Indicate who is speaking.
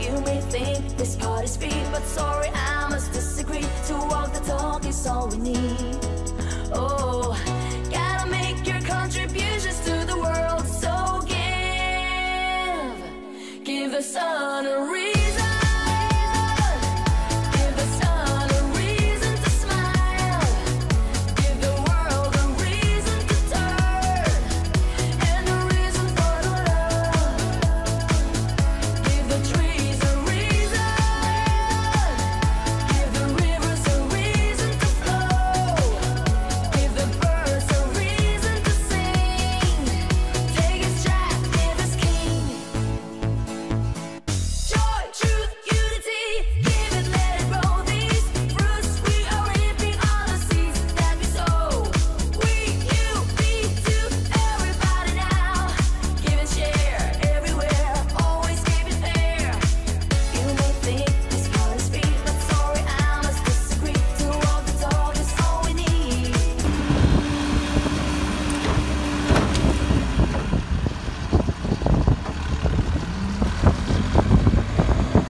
Speaker 1: you may think this part is free, but sorry, I must disagree. To walk the talk is all we need. Oh, gotta make your contributions to the world, so give the sun a reason.